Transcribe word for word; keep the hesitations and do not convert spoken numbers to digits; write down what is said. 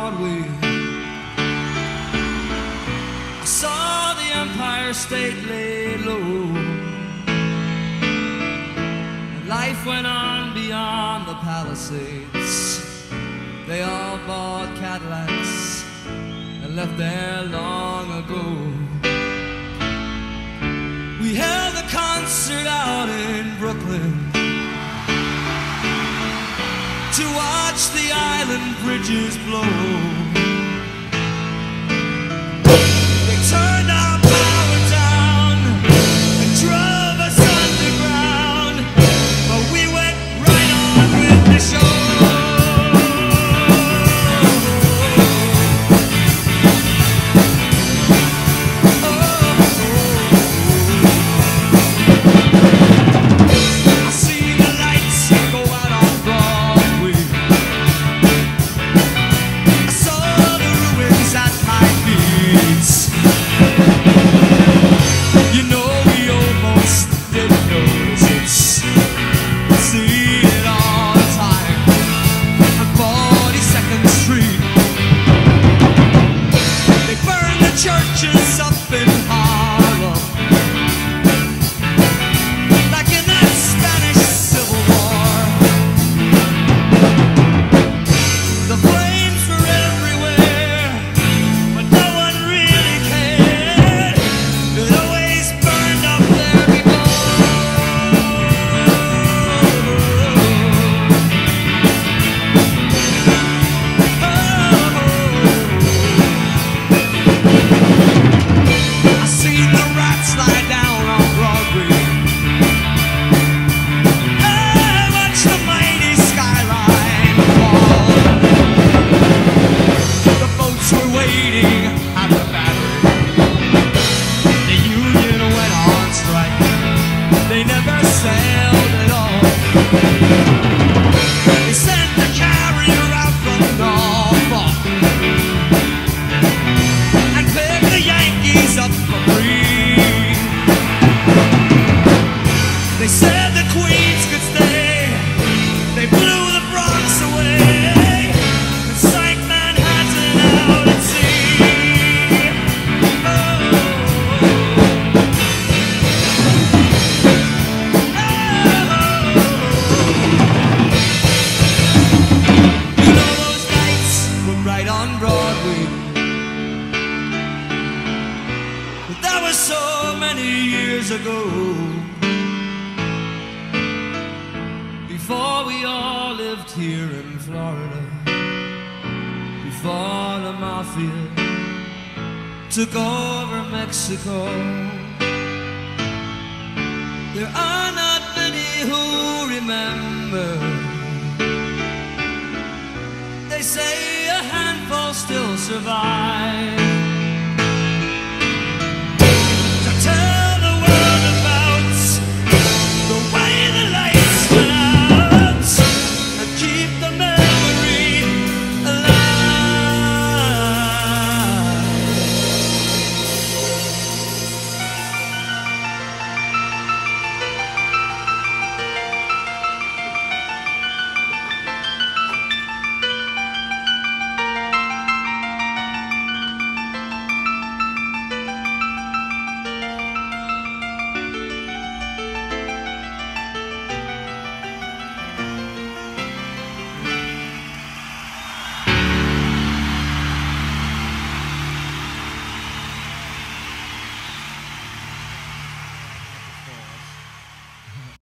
Broadway. I saw the Empire State lay low. Life went on beyond the Palisades. They all bought Cadillacs and left there long ago. We held a concert out in Brooklyn to watch the island bridges blow. They turned our power down and drove us underground, but we went right on with the show. I see the lights go out on Broadway. I saw the ruins at my feet. You know we almost didn't notice it. See it all the time on forty-second Street. They burned the churches up in Harlem, like in that Spanish Civil War. The flames were everywhere, but no one really cared. It always burned up there before. I seen the rats lie down on Broadway. I watched the mighty skyline fall. The boats were waiting at the battery. The union went on strike. They never sailed at all. They sent the carrier out from Norfolk and picked the Yankees up for free. They said the Queens could stay. They blew the Bronx away and sank Manhattan out at sea. Oh, you know those nights were right on Broadway, but that was so many years ago. Before we all lived here in Florida, before the mafia took over Mexico. There are not many who remember. They say a handful still survive.